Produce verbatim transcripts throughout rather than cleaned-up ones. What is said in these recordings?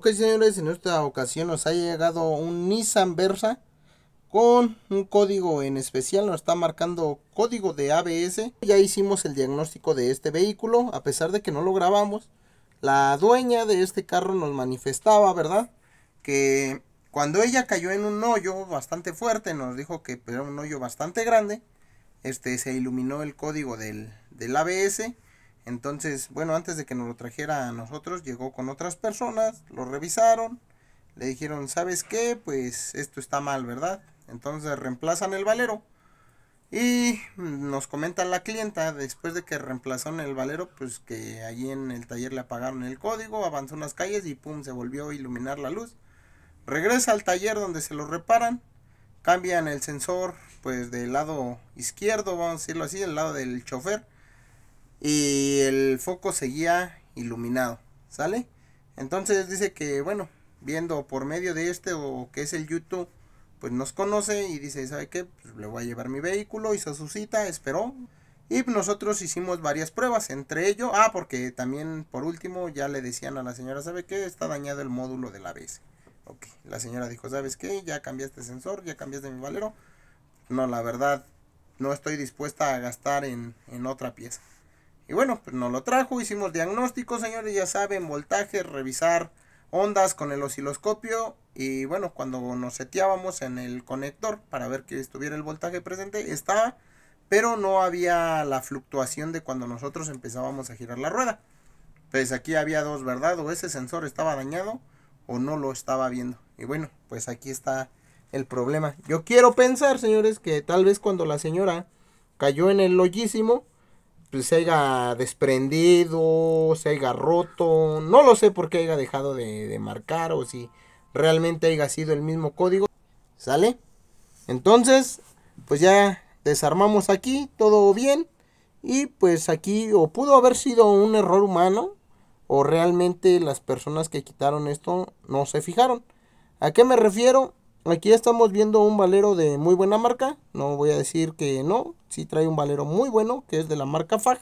Ok, señores, en esta ocasión nos ha llegado un Nissan Versa con un código en especial. Nos está marcando código de A B S. Ya hicimos el diagnóstico de este vehículo, a pesar de que no lo grabamos. La dueña de este carro nos manifestaba, ¿verdad?, que cuando ella cayó en un hoyo bastante fuerte, nos dijo que era un hoyo bastante grande, este se iluminó el código del, del A B S. Entonces, bueno, antes de que nos lo trajera a nosotros, llegó con otras personas, lo revisaron, le dijeron, ¿sabes qué? Pues esto está mal, ¿verdad? Entonces reemplazan el valero. Y nos comenta la clienta, después de que reemplazaron el valero, pues que allí en el taller le apagaron el código, avanzó unas calles y pum, se volvió a iluminar la luz. Regresa al taller donde se lo reparan, cambian el sensor pues del lado izquierdo, vamos a decirlo así, del lado del chofer, y el foco seguía iluminado, ¿sale? Entonces dice que, bueno, viendo por medio de este o que es el YouTube, pues nos conoce y dice, ¿sabe qué? Pues le voy a llevar mi vehículo, hizo su cita, esperó. Y nosotros hicimos varias pruebas, entre ello, ah, porque también por último ya le decían a la señora, ¿sabe qué? Está dañado el módulo del A B S. Ok, la señora dijo, ¿sabes qué? Ya cambiaste sensor, ya cambiaste mi valero. No, la verdad, no estoy dispuesta a gastar en, en otra pieza. Y bueno, pues nos lo trajo, hicimos diagnóstico, señores, ya saben, voltaje, revisar ondas con el osciloscopio. Y bueno, cuando nos seteábamos en el conector para ver que estuviera el voltaje presente, estaba, pero no había la fluctuación de cuando nosotros empezábamos a girar la rueda. Pues aquí había dos, ¿verdad? O ese sensor estaba dañado o no lo estaba viendo. Y bueno, pues aquí está el problema. Yo quiero pensar, señores, que tal vez cuando la señora cayó en el hoyísimo, pues se haya desprendido, se haya roto, no lo sé por qué haya dejado de, de marcar o si realmente haya sido el mismo código, ¿sale? Entonces, pues ya desarmamos aquí, todo bien, y pues aquí o pudo haber sido un error humano o realmente las personas que quitaron esto no se fijaron. ¿A qué me refiero? Aquí estamos viendo un valero de muy buena marca. No voy a decir que no. Sí trae un valero muy bueno, que es de la marca F A G.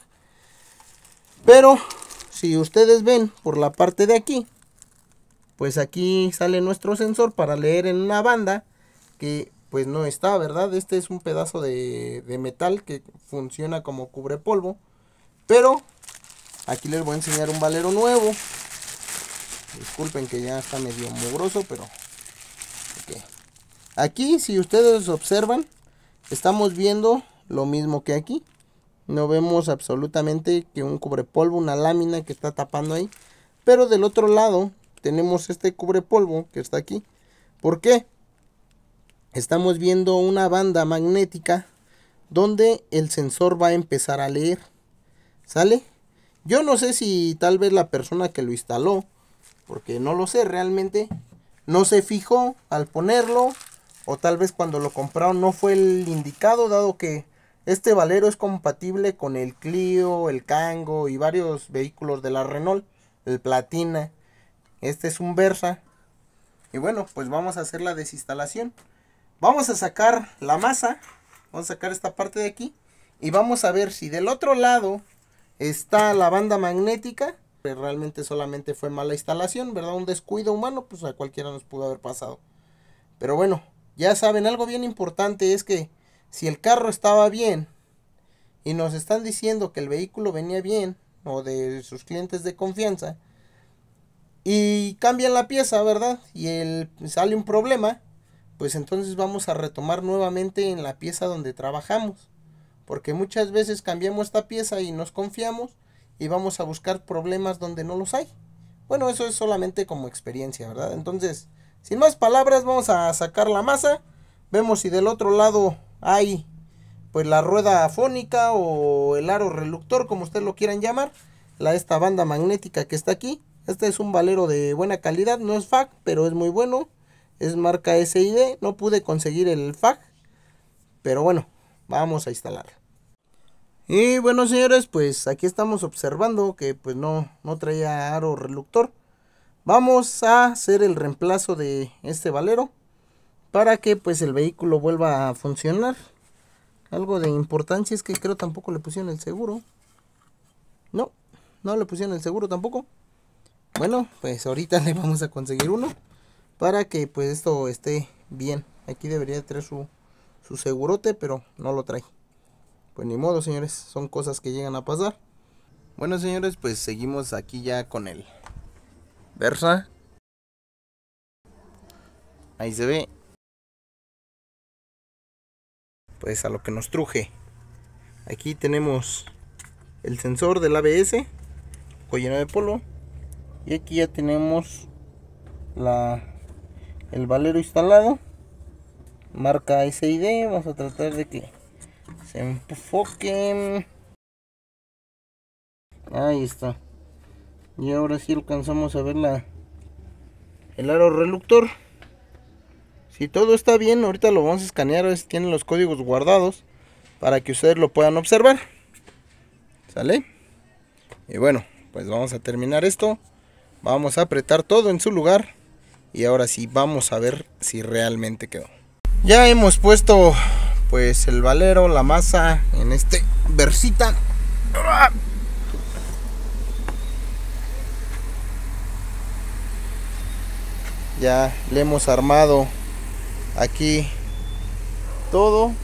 Pero si ustedes ven por la parte de aquí, pues aquí sale nuestro sensor para leer en una banda que pues no está, ¿verdad? Este es un pedazo de, de metal que funciona como cubrepolvo. Pero aquí les voy a enseñar un valero nuevo. Disculpen que ya está medio mugroso, pero okay. Aquí, si ustedes observan, estamos viendo lo mismo que aquí. No vemos absolutamente que un cubrepolvo, una lámina que está tapando ahí. Pero del otro lado tenemos este cubrepolvo que está aquí. ¿Por qué? Estamos viendo una banda magnética donde el sensor va a empezar a leer. ¿Sale? Yo no sé si tal vez la persona que lo instaló, porque no lo sé realmente, no se fijó al ponerlo, o tal vez cuando lo compraron no fue el indicado, dado que este valero es compatible con el Clio, el Kangoo y varios vehículos de la Renault, el Platina. Este es un Versa. Y bueno, pues vamos a hacer la desinstalación. Vamos a sacar la masa, vamos a sacar esta parte de aquí y vamos a ver si del otro lado está la banda magnética. Pero realmente solamente fue mala instalación, ¿verdad? Un descuido humano, pues a cualquiera nos pudo haber pasado. Pero bueno, ya saben, algo bien importante es que si el carro estaba bien y nos están diciendo que el vehículo venía bien, o de sus clientes de confianza, y cambian la pieza, ¿verdad? Y el, sale un problema, pues entonces vamos a retomar nuevamente en la pieza donde trabajamos. Porque muchas veces cambiamos esta pieza y nos confiamos y vamos a buscar problemas donde no los hay. Bueno, eso es solamente como experiencia, ¿verdad? Entonces, sin más palabras, vamos a sacar la masa. Vemos si del otro lado hay pues la rueda afónica o el aro reductor, como ustedes lo quieran llamar. La, esta banda magnética que está aquí. Este es un valero de buena calidad, no es F A G, pero es muy bueno. Es marca S I D, no pude conseguir el F A G, pero bueno, vamos a instalarlo. Y bueno, señores, pues aquí estamos observando que pues no, no traía aro reductor. Vamos a hacer el reemplazo de este valero para que pues el vehículo vuelva a funcionar. Algo de importancia es que creo tampoco le pusieron el seguro. No, no le pusieron el seguro tampoco. Bueno, pues ahorita le vamos a conseguir uno para que pues esto esté bien. Aquí debería de traer su, su segurote, pero no lo trae. Pues ni modo, señores, son cosas que llegan a pasar. Bueno, señores, pues seguimos aquí ya con el Versa. Ahí se ve. Pues a lo que nos truje. Aquí tenemos el sensor del A B S, collena de polo. Y aquí ya tenemos la, el valero instalado. Marca S I D. Vamos a tratar de que se enfoque. Ahí está. Y ahora sí alcanzamos a ver la, el aro reluctor. Si todo está bien, ahorita lo vamos a escanear. Tienen los códigos guardados para que ustedes lo puedan observar. ¿Sale? Y bueno, pues vamos a terminar esto. Vamos a apretar todo en su lugar. Y ahora sí vamos a ver si realmente quedó. Ya hemos puesto pues el valero, la masa en este Versita. Ya le hemos armado aquí todo.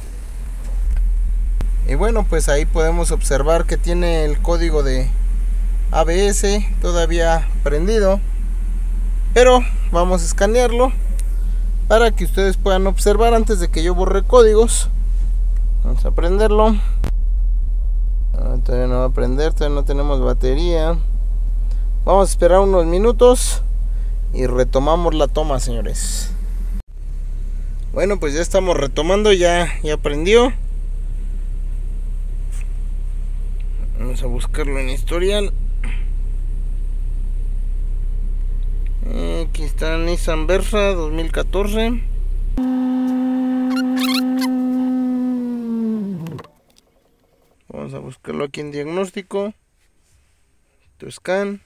Y bueno, pues ahí podemos observar que tiene el código de A B S todavía prendido. Pero vamos a escanearlo para que ustedes puedan observar antes de que yo borre códigos. Vamos a prenderlo. Ah, todavía no va a prender, todavía no tenemos batería. Vamos a esperar unos minutos y retomamos la toma, señores. Bueno, pues ya estamos retomando, ya, ya prendió. Vamos a buscarlo en historial. Aquí está Nissan Versa dos mil catorce. Vamos a buscarlo aquí en diagnóstico. Tu scan.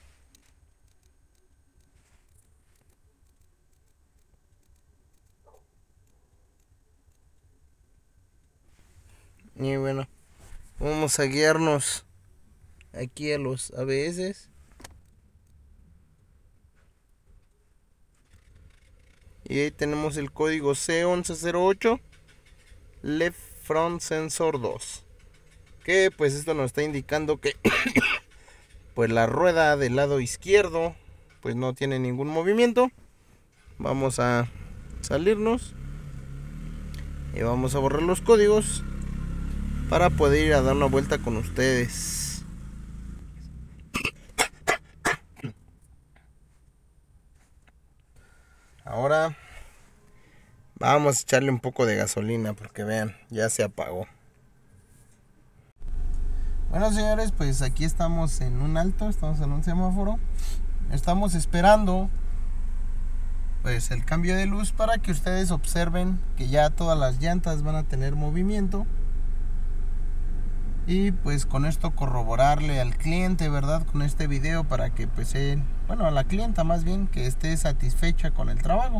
Y bueno, vamos a guiarnos aquí a los A B S. Y ahí tenemos el código C once cero ocho Left Front Sensor dos, que pues esto nos está indicando que pues la rueda del lado izquierdo pues no tiene ningún movimiento. Vamos a salirnos y vamos a borrar los códigos para poder ir a dar una vuelta con ustedes. Ahora vamos a echarle un poco de gasolina porque vean, ya se apagó. Bueno, señores, pues aquí estamos en un alto, estamos en un semáforo. Estamos esperando pues el cambio de luz para que ustedes observen que ya todas las llantas van a tener movimiento. Y pues con esto corroborarle al cliente, ¿verdad? Con este video para que pues él, bueno, a la clienta más bien, que esté satisfecha con el trabajo.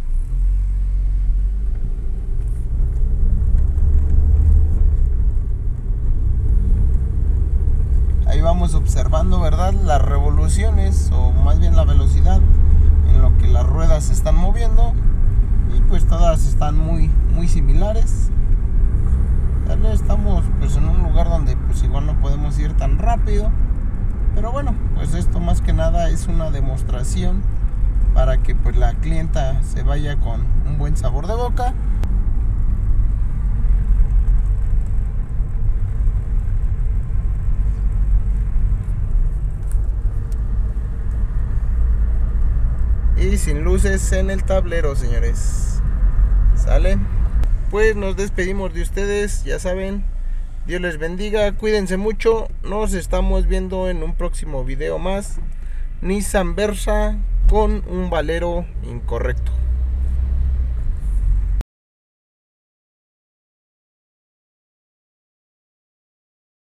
Ahí vamos observando, ¿verdad? Las revoluciones, o más bien la velocidad en lo que las ruedas se están moviendo. Y pues todas están muy, muy similares. Estamos pues en un lugar donde pues igual no podemos ir tan rápido, pero bueno, pues esto más que nada es una demostración para que pues la clienta se vaya con un buen sabor de boca. Y sin luces en el tablero, señores. ¿Sale? Pues nos despedimos de ustedes, ya saben. Dios les bendiga, cuídense mucho. Nos estamos viendo en un próximo video más. Nissan Versa con un valero incorrecto.